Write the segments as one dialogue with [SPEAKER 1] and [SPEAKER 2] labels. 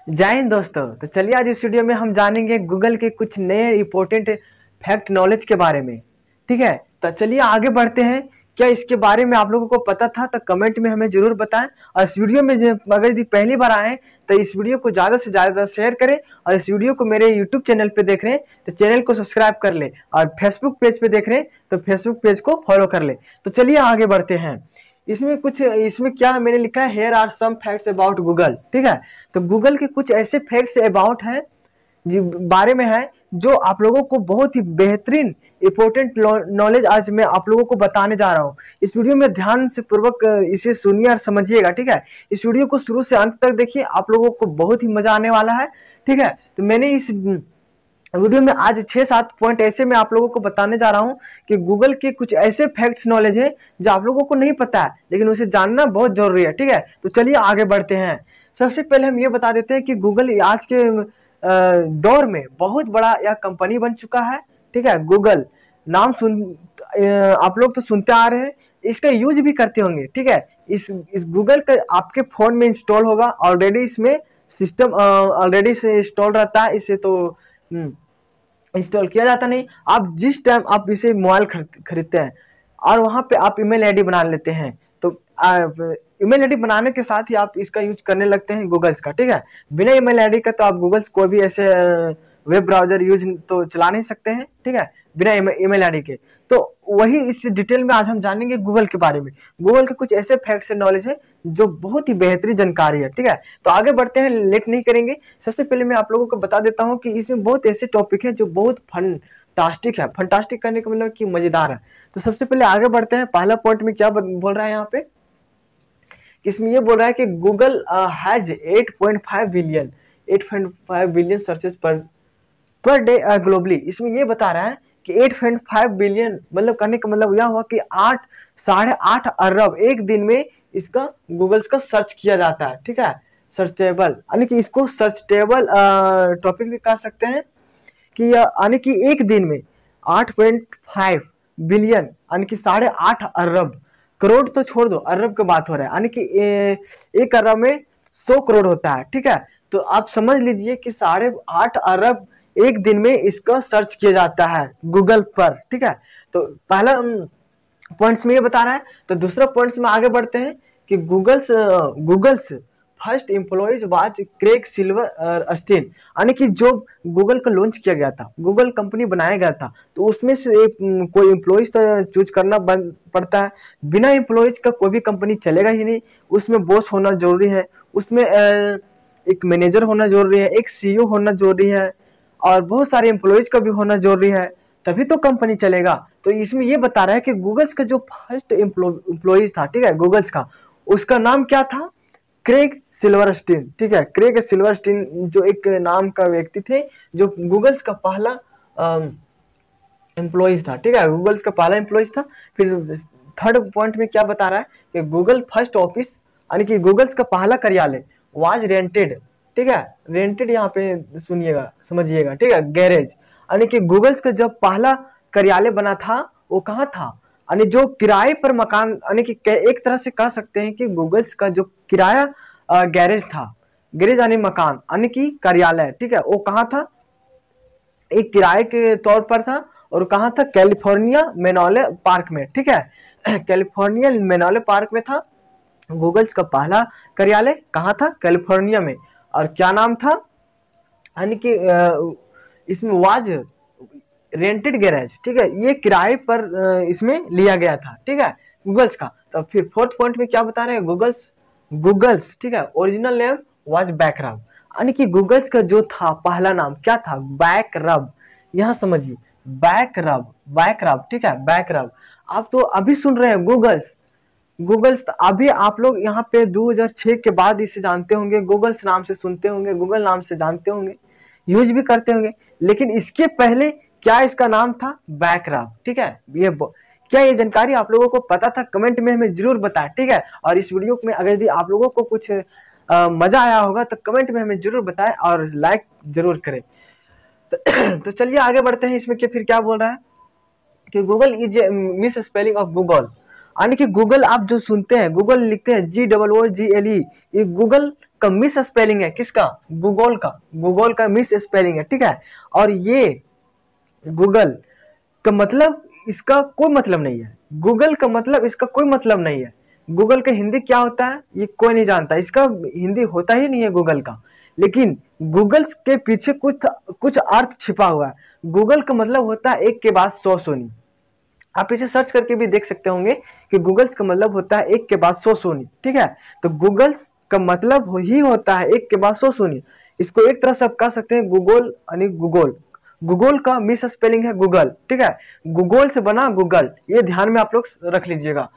[SPEAKER 1] जय हिंद दोस्तों। तो चलिए आज इस वीडियो में हम जानेंगे गूगल के कुछ नए इंपॉर्टेंट फैक्ट नॉलेज के बारे में। ठीक है, तो चलिए आगे बढ़ते हैं। क्या इसके बारे में आप लोगों को पता था? तो कमेंट में हमें जरूर बताएं। और इस वीडियो में अगर यदि पहली बार आए तो इस वीडियो को ज़्यादा से ज़्यादा शेयर करें। और इस वीडियो को मेरे यूट्यूब चैनल पे देख रहे हैं तो चैनल को सब्सक्राइब कर ले, और फेसबुक पेज पे देख रहे हैं तो फेसबुक पेज को फॉलो कर ले। तो चलिए आगे बढ़ते हैं। इसमें क्या है, मैंने लिखा है here are some facts about Google. ठीक है, तो गूगल के कुछ ऐसे फैक्ट्स अबाउट हैं जी बारे में है जो आप लोगों को बहुत ही बेहतरीन इंपॉर्टेंट नॉलेज आज मैं आप लोगों को बताने जा रहा हूँ। इस वीडियो में ध्यान से पूर्वक इसे सुनिए और समझिएगा। ठीक है, इस वीडियो को शुरू से अंत तक देखिए, आप लोगों को बहुत ही मजा आने वाला है। ठीक है, तो मैंने इस वीडियो में आज 6-7 पॉइंट ऐसे मैं आप लोगों को बताने जा रहा हूं कि गूगल के कुछ ऐसे फैक्ट्स नॉलेज है जो आप लोगों को नहीं पता है, लेकिन उसे जानना बहुत जरूरी है। ठीक है, तो चलिए आगे बढ़ते हैं। सबसे पहले हम ये बता देते हैं कि गूगल आज के दौर में बहुत बड़ा यह कंपनी बन चुका है। ठीक है, गूगल नाम आप लोग तो सुनते आ रहे हैं, इसका यूज भी करते होंगे। ठीक है, इस गूगल का आपके फोन में इंस्टॉल होगा ऑलरेडी। इसमें सिस्टम ऑलरेडी से इंस्टॉल रहता है, इसे तो इंस्टॉल किया जाता नहीं। आप जिस टाइम आप इसे मोबाइल खरीदते हैं और वहां पे आप ईमेल आईडी बना लेते हैं, तो ईमेल आईडी बनाने के साथ ही आप इसका यूज करने लगते हैं गूगल्स का। ठीक है, बिना ईमेल आईडी का तो आप गूगल्स कोई भी ऐसे वेब ब्राउजर यूज तो चला नहीं सकते हैं। ठीक है, बिना ईमेल आईडी के। तो वही इस डिटेल में आज हम जानेंगे गूगल के बारे में। गूगल के कुछ ऐसे फैक्ट्स एंड नॉलेज है जो बहुत ही बेहतरीन जानकारी है। ठीक है, तो आगे बढ़ते हैं, लेट नहीं करेंगे। सबसे पहले मैं आप लोगों को बता देता हूं कि इसमें बहुत ऐसे टॉपिक है जो बहुत फंटास्टिक है। फंटास्टिक करने का मतलब कि मजेदार है। तो सबसे पहले आगे बढ़ते हैं। पहला पॉइंट में क्या बोल रहा है यहाँ पे, इसमें ये बोल रहा है कि Google has 8.5 billion searches per day globally. इसमें ये बता रहा है कि 8.5 बिलियन मतलब करने का मतलब यह हुआ कि 8.5 अरब एक दिन में इसका गूगल्स का सर्च किया जाता है। ठीक है, सर्चेबल यानी कि इसको सर्चेबल टॉपिक भी कह सकते हैं कि यानी कि एक दिन में 8.5 बिलियन यानी कि 8.5 अरब, करोड़ तो छोड़ दो, अरब की बात हो रहा है, यानी कि एक अरब में 100 करोड़ होता है। ठीक है, तो आप समझ लीजिए कि 8.5 अरब एक दिन में इसका सर्च किया जाता है गूगल पर। ठीक है, तो पहला पॉइंट्स में ये बता रहा है। तो दूसरा पॉइंट्स में आगे बढ़ते हैं कि Google's first employees was Craig Silverstein, यानी कि जो गूगल का लॉन्च किया गया था, गूगल कंपनी बनाया गया था, तो उसमें से कोई एम्प्लॉयज तो चूज करना पड़ता है। बिना एम्प्लॉयज का कोई भी कंपनी चलेगा ही नहीं। उसमें बॉस होना जरूरी है, उसमें एक मैनेजर होना जरूरी है, एक सीईओ होना जरूरी है, और बहुत सारे एम्प्लॉयज का भी होना जरूरी है, तभी तो कंपनी चलेगा। तो इसमें ये बता रहा है कि गूगल्स का जो फर्स्ट एम्प्लॉयज था, ठीक है, गूगल्स का, उसका नाम क्या था? Craig Silverstein. ठीक है, क्रेग सिल्वरस्टीन जो एक नाम का व्यक्ति थे, जो गूगल्स का पहला एम्प्लॉयज था। ठीक है, गूगल्स का पहला एम्प्लॉयज था। फिर थर्ड पॉइंट में क्या बता रहा है कि गूगल फर्स्ट ऑफिस यानी कि गूगल्स का पहला कार्यालय वाज रेंटेड। ठीक है, रेंटेड यहाँ पे सुनिएगा, समझिएगा। ठीक है, गैरेज यानी कि गूगल्स का जब पहला कार्यालय बना था वो कहाँ था, यानी जो किराए पर मकान, यानी कि एक तरह से कह सकते हैं कि गूगल्स का जो किराया गैरेज था, गैरेज यानी मकान यानी कि कार्यालय। ठीक है, वो कहाँ था? एक किराए के तौर पर था, और कहाँ था? कैलिफोर्निया मेनोले पार्क में। ठीक है, कैलिफोर्निया मेनोले पार्क में था गूगल्स का पहला कार्यालय। कहाँ था? कैलिफोर्निया में। और क्या नाम था? यानी कि इसमें वाज रेंटेड गैरेज। ठीक है, ये किराए पर इसमें लिया गया था। ठीक है, गूगल्स का। तो फिर फोर्थ पॉइंट में क्या बता रहे हैं? गूगल्स ठीक है, ओरिजिनल नेम वाज बैकरब, यानी कि गूगल्स का जो था पहला नाम क्या था? बैकरब। यहाँ समझिए, बैकरब। ठीक है, बैकरब। आप तो अभी सुन रहे हैं गूगल्स अभी आप लोग यहाँ पे 2006 के बाद इसे जानते होंगे, गूगल्स नाम से सुनते होंगे, गूगल नाम से जानते होंगे, यूज भी करते होंगे। लेकिन इसके पहले क्या इसका नाम था? बैकरब। ठीक है, क्या ये जानकारी आप लोगों को पता था? कमेंट में हमें जरूर बताएं। ठीक है, और इस वीडियो में अगर यदि आप लोगों को कुछ मजा आया होगा तो कमेंट में हमें जरूर बताएं और लाइक जरूर करें। तो चलिए आगे बढ़ते हैं। इसमें फिर क्या बोल रहा है कि Google is misspelling of Google, यानी कि गूगल आप जो सुनते हैं, गूगल लिखते हैं GOOGLE, ये गूगल का मिस स्पेलिंग है, किसका? गूगल का मिस स्पेलिंग है, ठीक है। और ये गूगल का मतलब इसका कोई मतलब नहीं है, गूगल का मतलब इसका कोई मतलब नहीं है। गूगल का हिंदी क्या होता है ये कोई नहीं जानता, इसका हिंदी होता ही नहीं है गूगल का। लेकिन गूगल के पीछे कुछ अर्थ छिपा हुआ है। गूगल का मतलब होता है एक के बाद 100 सोनी। आप इसे सर्च करके भी देख सकते होंगे कि गूगल्स का मतलब होता है एक के बाद 100 सोनी, ठीक है। तो गूगल्स का मतलब ही होता है एक के बाद 100 सोनी। इसको एक तरह से आप कह सकते हैं गूगल यानी गूगल का मिस स्पेलिंग है गूगल, ठीक है। गूगल से बना गूगल, ये ध्यान में आप लोग रख लीजिएगा।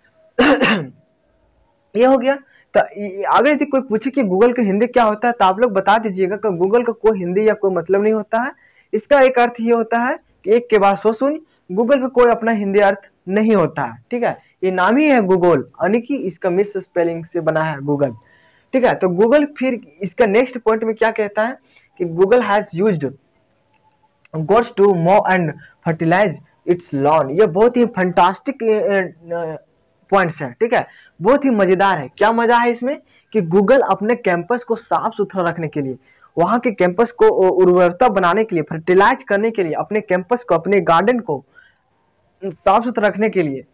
[SPEAKER 1] ये हो गया। तो अगर यदि कोई पूछे कि गूगल का हिंदी क्या होता है तो आप लोग बता दीजिएगा कि गूगल का कोई हिंदी या कोई मतलब नहीं होता है। इसका एक अर्थ ये होता है कि एक के बाद 100 शून्य। गूगल का कोई अपना हिंदी अर्थ नहीं होता है, ठीक है। ये नाम ही है गूगल, यानी कि इसका मिस स्पेलिंग से बना है गूगल, ठीक है। तो गूगल फिर इसका नेक्स्ट पॉइंट में क्या कहता है कि Google has used goats to mow and fertilize its lawn. ये बहुत ही फंटास्टिक पॉइंट्स है, ठीक है, बहुत ही मजेदार है। क्या मजा है इसमें कि गूगल अपने कैंपस को साफ सुथरा रखने के लिए, वहां के कैंपस को उर्वरता बनाने के लिए, फर्टिलाइज करने के लिए, अपने कैंपस को, अपने गार्डन को साफ सुथरा रखने के लिए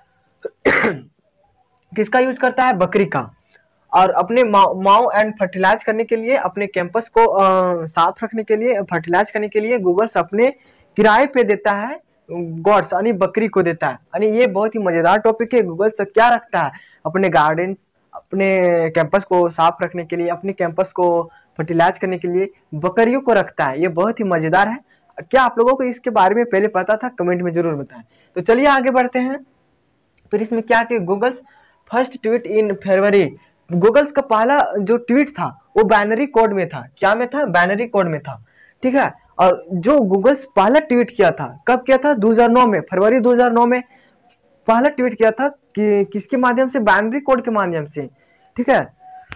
[SPEAKER 1] किसका यूज करता है? बकरी का। और अपने माओ एंड फर्टिलाइज करने के लिए, अपने कैंपस को साफ रखने के लिए, फर्टिलाइज करने के लिए गूगल अपने किराए पे देता है, गॉड्स यानी बकरी को देता है। यानी ये बहुत ही मजेदार टॉपिक है। गूगल से क्या रखता है? अपने गार्डन्स, अपने कैंपस को साफ रखने के लिए, अपने कैंपस को फर्टिलाइज करने के लिए बकरियों को रखता है। ये बहुत ही मजेदार है। क्या आप लोगों को इसके बारे में पहले पता था? कमेंट में जरूर बताएं। तो चलिए आगे बढ़ते हैं। फिर इसमें क्या कि Google's first tweet in February. Google's का पहला जो ट्वीट था वो बाइनरी कोड में था। क्या में था? बाइनरी कोड में था, ठीक है। और जो गूगल्स पहला ट्वीट किया था, कब किया था? 2009 में, फरवरी 2009 में पहला ट्वीट किया था कि किसके माध्यम से? बाइनरी कोड के माध्यम से, ठीक है।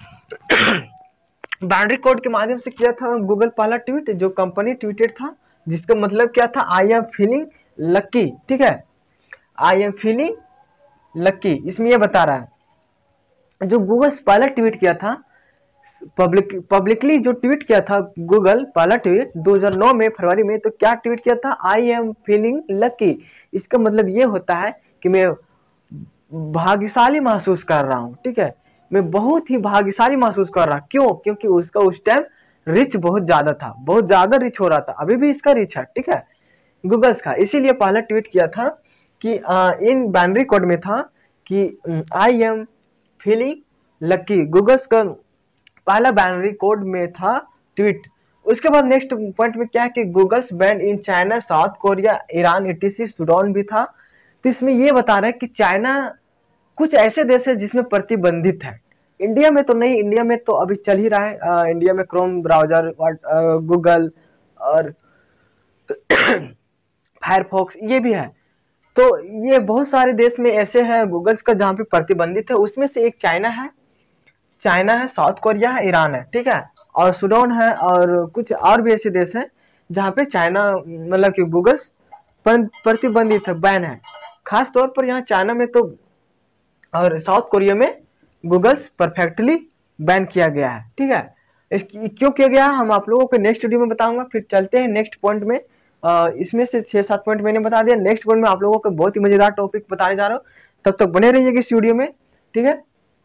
[SPEAKER 1] बाइनरी कोड के माध्यम से किया था गूगल पहला ट्वीट, जो कंपनी ट्वीटेड था, जिसका मतलब क्या था? आई एम फीलिंग लकी, ठीक है, आई एम फीलिंग लकी। इसमें यह बता रहा है जो गूगल पहला ट्वीट किया था, पब्लिकली जो ट्वीट किया था गूगल पहला ट्वीट 2009 में फरवरी में, तो क्या ट्वीट किया था? I am feeling lucky. इसका मतलब ये होता है कि मैं भाग्यशाली महसूस कर रहा हूँ, ठीक है, मैं बहुत ही भाग्यशाली महसूस कर रहा। क्यों? क्योंकि उसका उस टाइम रिच बहुत ज्यादा था, बहुत ज्यादा रिच हो रहा था। अभी भी इसका रिच है, ठीक है, गूगल्स का। इसीलिए पहला ट्वीट किया था कि इन बाइनरी कोड में था कि I am feeling lucky. Google's का पहला बाइनरी कोड में था ट्वीट। उसके बाद नेक्स्ट पॉइंट में क्या है कि Google's banned in China, South Korea, Iran, ETC, Sudan भी था। तो इसमें यह बता रहा है कि चाइना कुछ ऐसे देश है जिसमें प्रतिबंधित है। इंडिया में तो नहीं, इंडिया में तो अभी चल ही रहा है। इंडिया में क्रोम ब्राउजर, गूगल और फायरफॉक्स ये भी है। तो ये बहुत सारे देश में ऐसे हैं गूगल्स का जहाँ पे प्रतिबंधित है। उसमें से एक चाइना है, साउथ कोरिया है, ईरान है, ठीक है, और सूडान है, और कुछ और भी ऐसे देश हैं जहाँ पे चाइना मतलब कि गूगल्स प्रतिबंधित है, बैन है। खास तौर पर यहाँ चाइना में तो और साउथ कोरिया में गूगल्स परफेक्टली बैन किया गया है, ठीक है। क्यों किया गया हम आप लोगों को नेक्स्ट वीडियो में बताऊंगा। फिर चलते हैं नेक्स्ट पॉइंट में। इसमें से 6-7 पॉइंट मैंने बता दिया। नेक्स्ट पॉइंट में आप लोगों को बहुत ही मजेदार टॉपिक बताने जा रहा हूँ। तब तक बने रहिएगा इस वीडियो में, ठीक है।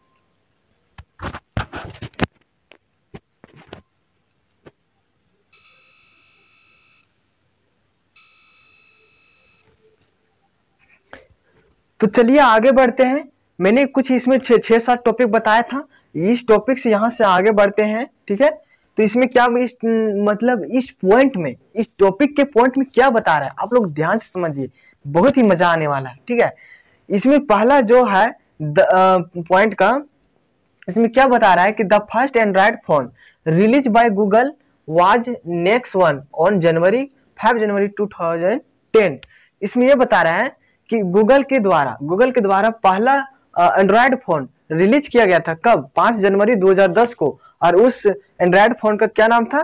[SPEAKER 1] तो चलिए आगे बढ़ते हैं। मैंने कुछ इसमें 6-7 टॉपिक बताया था। इस टॉपिक से यहाँ से आगे बढ़ते हैं, ठीक है। तो इसमें क्या मतलब इस पॉइंट में, इस टॉपिक के पॉइंट में क्या बता रहा है आप लोग ध्यान से समझिए, बहुत ही मजा आने वाला है, ठीक है। इसमें पहला जो है पॉइंट का, इसमें क्या बता रहा है कि the first Android phone release by Google was next one on 5 January 2010। इसमें यह बता रहा है कि गूगल के द्वारा पहला एंड्रॉइड फोन रिलीज किया गया था। कब? 5 जनवरी 2010 को। और उस एंड्रॉइड फोन का क्या नाम था?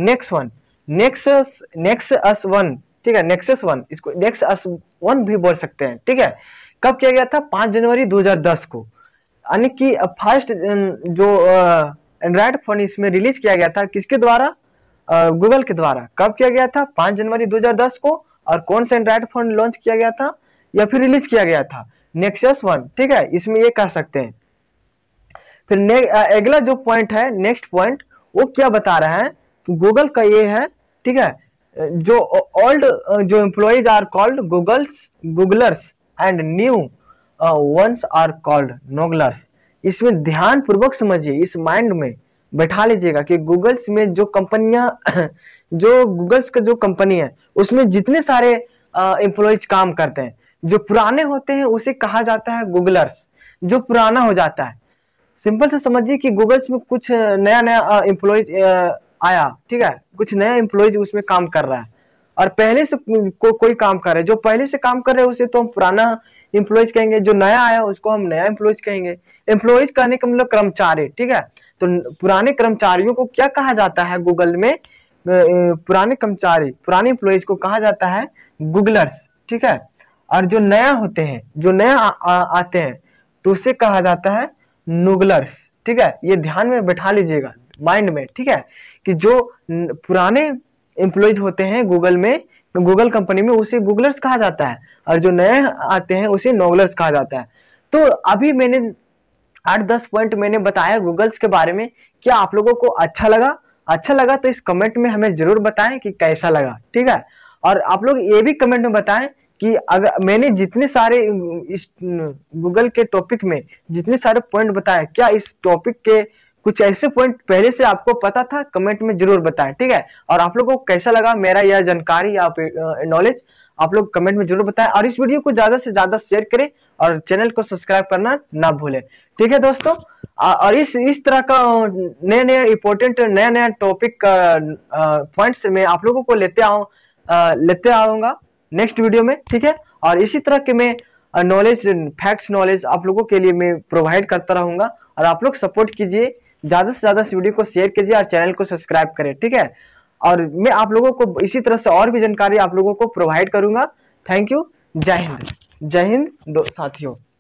[SPEAKER 1] नेक्सस 1, ठीक है, नेक्सस 1, इसको नेक्सस 1 भी बोल सकते हैं, ठीक है। कब किया गया था? 5 जनवरी 2010 को। यानी कि फर्स्ट जो एंड्रॉयड फोन इसमें रिलीज किया गया था किसके द्वारा? गूगल के द्वारा। कब किया गया था? 5 जनवरी 2010 को। और कौन सा एंड्रॉयड फोन लॉन्च किया गया था या फिर रिलीज किया गया था? नेक्सस 1। ठीक है, इसमें ये कह सकते हैं। फिर अगला जो पॉइंट है, नेक्स्ट पॉइंट, वो क्या बता रहा है? गूगल का ये है, ठीक है, जो ओल्ड जो employees are called Googlers and new ones are called Nooglers. इसमें ध्यान पूर्वक समझिए, इस माइंड में बैठा लीजिएगा कि गूगल्स में जो कंपनियां जो गूगल्स का जो कंपनी है उसमें जितने सारे एम्प्लॉइज काम करते हैं, जो पुराने होते हैं उसे कहा जाता है गूगलर्स, जो पुराना हो जाता है। सिंपल से समझिए कि गूगल्स में कुछ नया नया एम्प्लॉइज आया, ठीक है, कुछ नया एम्प्लॉइज उसमें काम कर रहा है और पहले से कोई काम कर रहा है। जो पहले से काम कर रहे हैं उसे तो हम पुराना एम्प्लॉइज कहेंगे, जो नया आया उसको हम नया एम्प्लॉइज कहेंगे। एम्प्लॉइज कहने का मतलब कर्मचारी, ठीक है। तो पुराने कर्मचारियों को क्या कहा जाता है गूगल में? पुराने कर्मचारी, पुराने एम्प्लॉइज को कहा जाता है गूगलर्स, ठीक है। और जो नया होते हैं, जो नया आते हैं, तो उसे कहा जाता है नोगलर्स, ठीक है। ये ध्यान में बैठा लीजिएगा माइंड में, ठीक है, कि जो पुराने एम्प्लॉइज होते हैं गूगल में, गूगल कंपनी में, उसे गूगलर्स कहा जाता है और जो नए आते हैं उसे नोगलर्स कहा जाता है। तो अभी मैंने 8-10 पॉइंट मैंने बताया गूगल्स के बारे में। क्या आप लोगों को अच्छा लगा? अच्छा लगा तो इस कमेंट में हमें जरूर बताएं कि कैसा लगा, ठीक है। और आप लोग ये भी कमेंट में बताएं कि अगर मैंने जितने सारे इस गूगल के टॉपिक में जितने सारे पॉइंट बताए, क्या इस टॉपिक के कुछ ऐसे पॉइंट पहले से आपको पता था? कमेंट में जरूर बताएं, ठीक है। और आप लोगों को कैसा लगा मेरा यह जानकारी या नॉलेज, आप लोग कमेंट में जरूर बताएं। और इस वीडियो को ज्यादा से ज्यादा शेयर करें और चैनल को सब्सक्राइब करना ना भूलें, ठीक है दोस्तों। और इस तरह का नए नए इंपॉर्टेंट नया नया टॉपिक पॉइंट्स में आप लोगों को लेते आऊंगा नेक्स्ट वीडियो में, ठीक है। और इसी तरह के मैं नॉलेज, फैक्ट्स नॉलेज आप लोगों के लिए मैं प्रोवाइड करता रहूंगा। और आप लोग सपोर्ट कीजिए, ज्यादा से ज्यादा इस वीडियो को शेयर कीजिए और चैनल को सब्सक्राइब करें, ठीक है। और मैं आप लोगों को इसी तरह से और भी जानकारी आप लोगों को प्रोवाइड करूंगा। Thank you. जय हिंद। जय हिंद साथियों।